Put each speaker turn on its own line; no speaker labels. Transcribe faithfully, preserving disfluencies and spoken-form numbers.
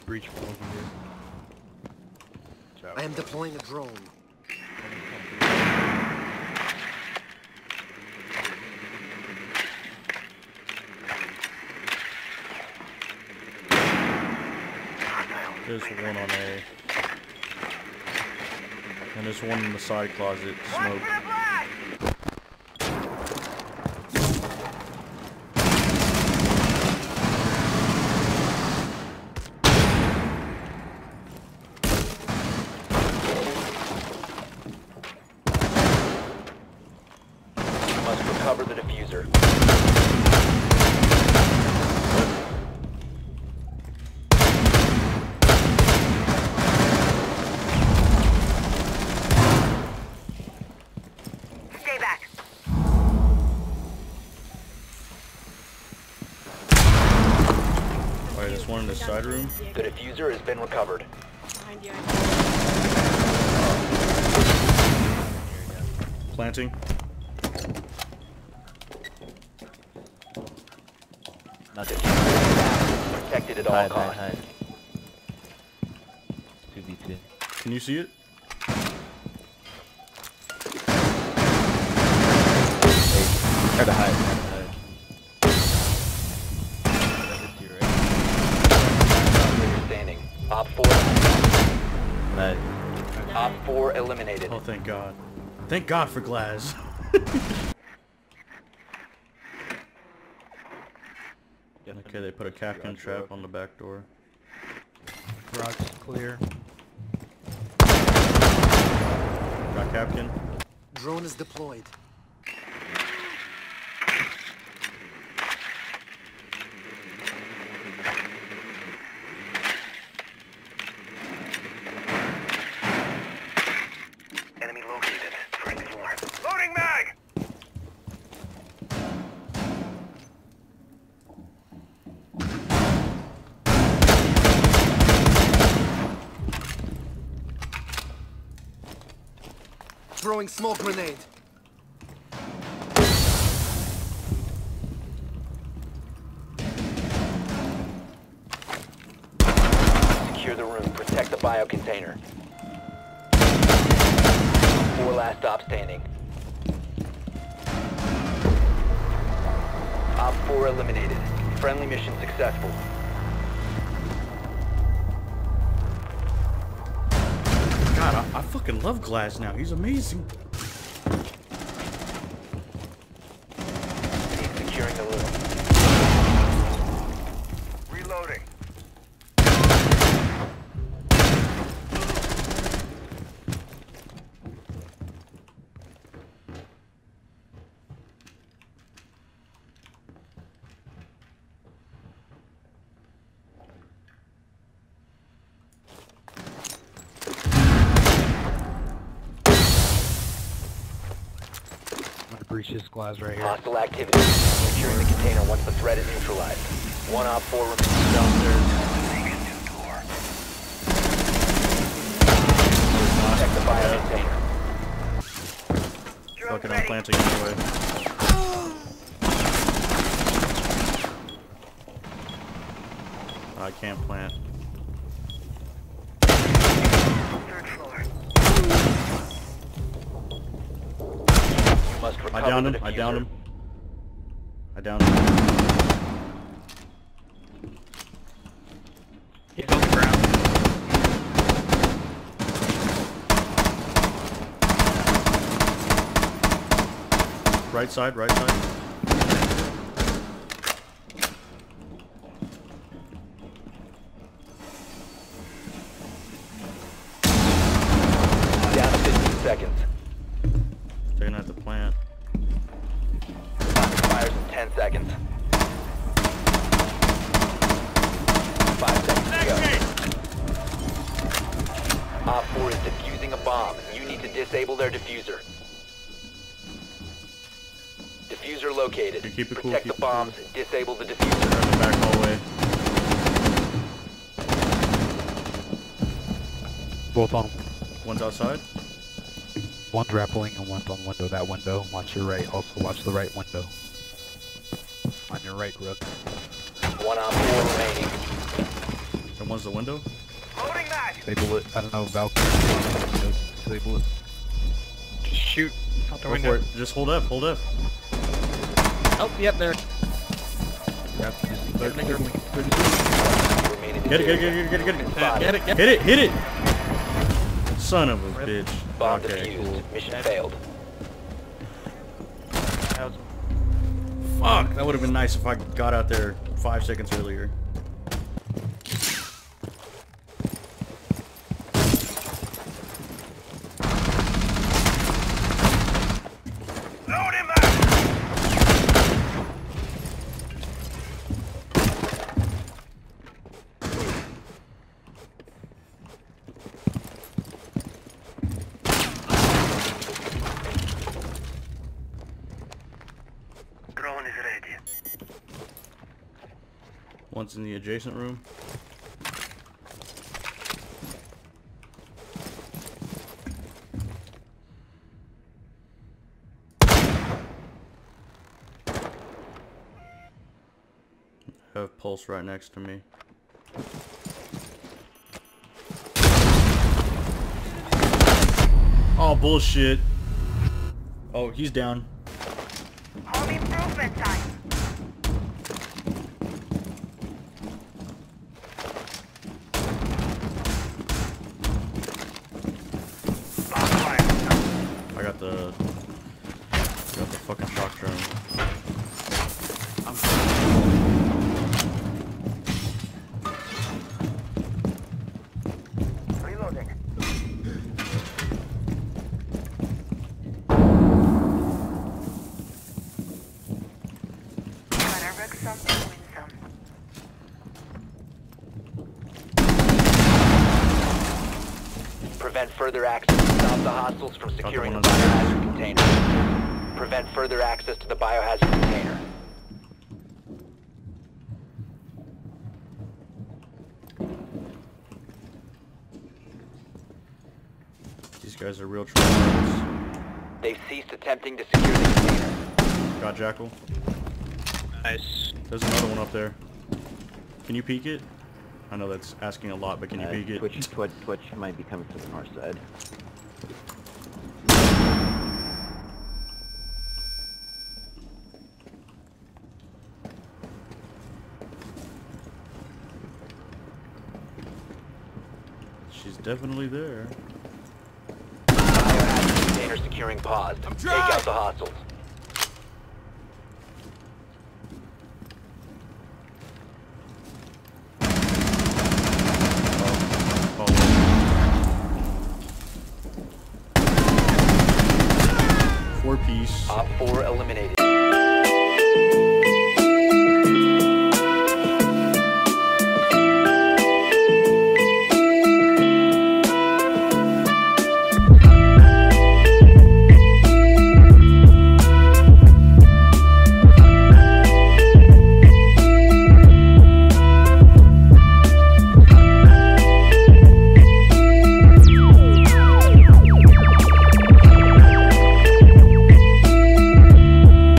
breach from over here.
I am deploying a drone.
There's one on A. And there's one in the side closet, smoke.
Must recover the diffuser.
Stay back.
Alright, there's one in the side room.
The diffuser has been recovered.
Behind you.
Planting.
Nothing. Protected at all
Hide, hide,
costs.
hide. two v two.
Can you see it?
Try to hide. Try to hide.
Operator standing. Op four.
Nice.
Op four eliminated.
Oh, thank God. Thank God for Glaz. Okay, they put a captain trap on the back door.
Garage is clear.
Got captain.
Drone is deployed.
Enemy located. First floor. Loading mag!
Throwing smoke grenade.
Secure the room. Protect the bio container. Four last stop standing. Op four eliminated. Friendly mission successful.
God, I, I fucking love Glaz now. He's amazing.
Securing the room.
Reloading.
I'm gonna breach this glass right here.
Hostile activity. Securing the container once the threat is neutralized. One op four remains downstairs. Protect the bio container.
Fucking I'm planting anyway. I can't plant.
Third floor.
Must recover
I downed
the
him. I
diffuser.
downed him. I downed him.
He's on the ground.
Right side, right side.
Down to fifteen seconds.
They're gonna have to plant.
Fires in ten seconds. Five seconds to go. Op four is defusing a bomb. You need to disable their diffuser. Diffuser located.
Okay, keep it cool,
Protect
keep
the
it
bombs.
cool.
Disable the diffuser.
Back hallway.
Both on.
One's outside.
One's rappelling and one's on window. That window. Watch your right. Also watch the right window. On your right, Rook.
One op four remaining.
And one's the window?
Loading mag.
Disable it. I don't know, Valkyrie. Disable it.
Just shoot out the
Go
window.
for it. Just hold F, hold F.
Oh, yep, there.
You have to just start
Make her-
signaling.
Remain in the
Get it, get it,
area.
get it, get it, get it, get it.
Spotted.
Get it, get
Hit it, hit it! Son of a
Rip.
bitch.
Bomb
Okay,
defused.
cool.
Mission failed.
That was
Fuck, that would have been nice if I got out there five seconds earlier.
Loading mag. Drone is ready.
One's in the adjacent room. I have Pulse right next to me. Oh, bullshit. Oh, he's down.
Home improvement time. Bomb fire.
I got the I got the fucking shock drone.
Reloading. Gotta wreck some to win some.
Prevent further access. Stop the hostiles from securing the
one on the
biohazard container. Prevent further access to the biohazard container.
These guys are real trollers.
They've ceased attempting to secure the container.
Got Jackal.
nice.
There's another one up there. Can you peek it? I know that's asking a lot, but can you
Uh,
peek it?
Twitch, Twitch, Twitch might be coming from the north side.
She's definitely there.
Biohazard container securing paused. Take out the hostiles.
Oh, oh. Four piece.
Op four eliminated.